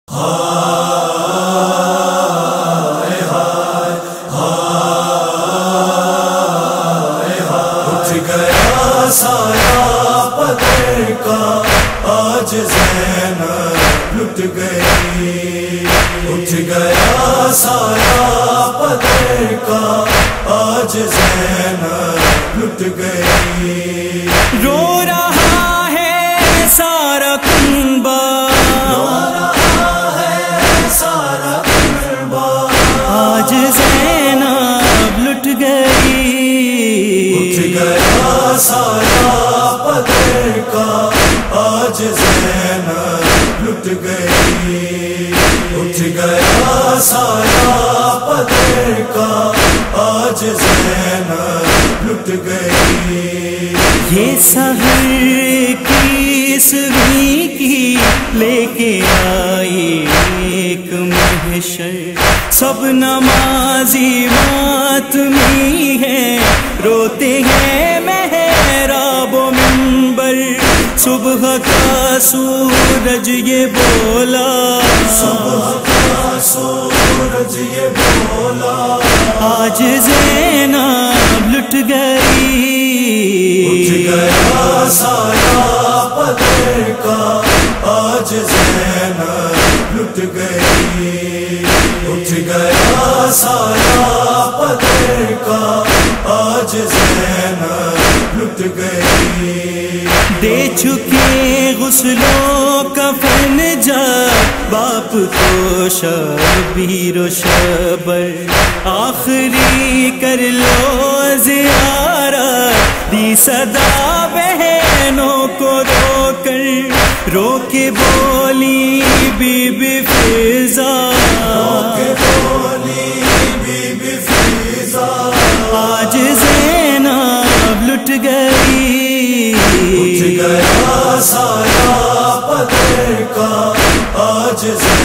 اٹھ گیا سایہ پدر کا آج زینب لٹ گئی، اٹھ گیا سایہ پدر کا آج زینب لٹ گئی، رو رہا ہے سارا کنبہ، رو رہا ہے سارا کنبہ، آج زینب لٹ گئی، اٹھ گیا سایہ پدر کا آج زینب لٹ گئی، اٹھ گیا سایہ پدر کا آج زینب لٹ گئی، یہ سحر کی سوی کی لے کے آئی ایک محشر، سب نمازی ماتمی ہے، روتے ہیں محراب و منبر، صبح کا سورج یہ بولا، صبح کا سورج یہ بولا، آج زینب لٹ گئی، اٹھ گیا سایہ پدر کا آج زینب لٹ گئی، اٹھ گیا سایہ پدر کا آج زینب لٹ گئی، دے چکے غسل و کفن جب باپ کو شبیر و شبر، آخری کر لو زیارت، دی صدا بہنوں کو رو کر، رو کے بولی بی بی فضا، رو کے بولی بی بی فضا، آج زینب لٹ گئی، اٹھ گیا سایہ پدر کا آج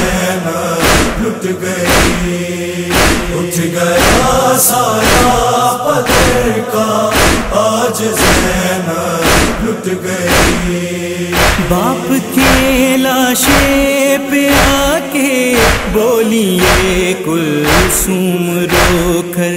زینب لٹ گئی، اٹھ گیا سایہ پدر کا آج زینب لٹ گئی، باپ کے لاشے پہ آ کے بولی یہ کلثوم رو کر،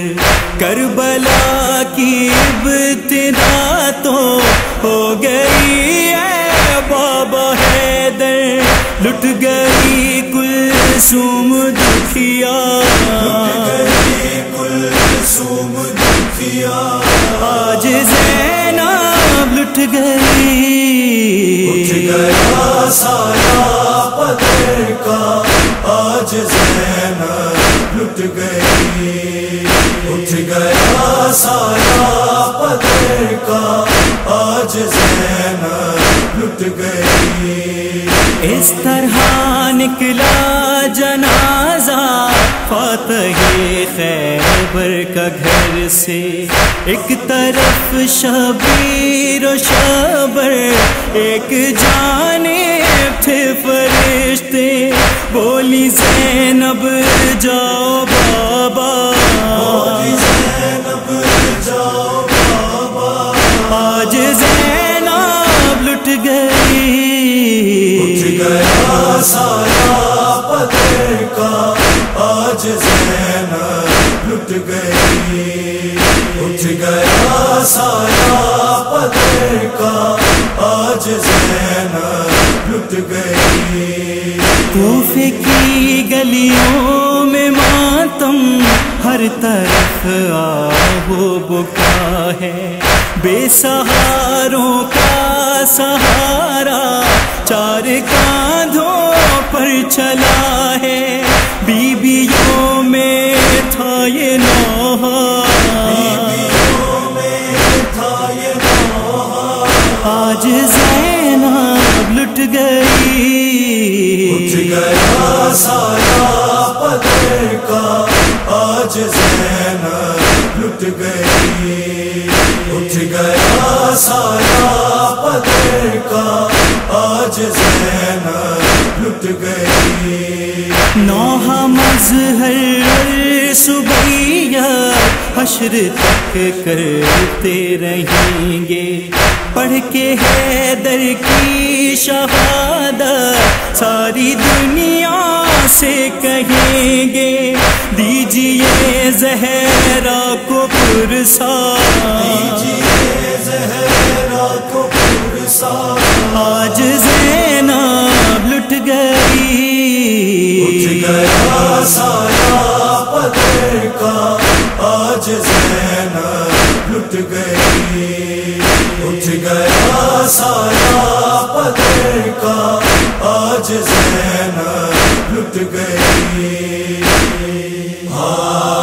کربلا کی ابتدا تو ہو گئی ہے بابا حیدر، لٹ گئی کلثوم دکھیا، لٹ گئی کلثوم دکھیا، آج زینب لٹ گئی، اٹھ گیا سایہ پدر کا آج زینب لٹ گئی، اٹھ گیا سایہ پدر کا آج زینب لٹ گئی، اس طرح نکلا جنازہ فاتح خیبر کا گھر سے، ایک طرف شبیر و شبر، ایک جانب تھے فرشتے، بولی زینب جاؤ بابا، بولی زینب جاؤ بابا، آج زینب لٹ گئی، اٹھ گیا سایہ پدر کا آج زینب لٹ گئی، اٹھ گیا سایہ پدر کا آج زینب لٹ گئی، کوفے کی گلیوں میں ماتم، ہر طرف آہو بکا ہے، بے سہاروں کا سہارا چار کاندھوں پر چلا ہے، بیویوں میں تھا یہ نوحہ، بیویوں میں تھا یہ نوحہ، آج زینب لٹ گئی، اٹھ گیا سایہ پدر کا آج زینب لٹ گئی، اٹھ گیا سایہ پدر کا آج زینب لٹ گئی، نوحہ مظہر صبیب حشر تک کرتے رہیں گے، پڑھ کے حیدر کی شہادت ساری دنیا سے کہیں گے دیجئے زہرا کو پرساد، دیجئے زہرا کو پرساد، آج زینب لٹ گئی، اٹھ گیا سایہ پدر کا، آج زینب لٹ گئی، اٹھ گیا سایہ پدر کا، آج زینب لٹ گئی۔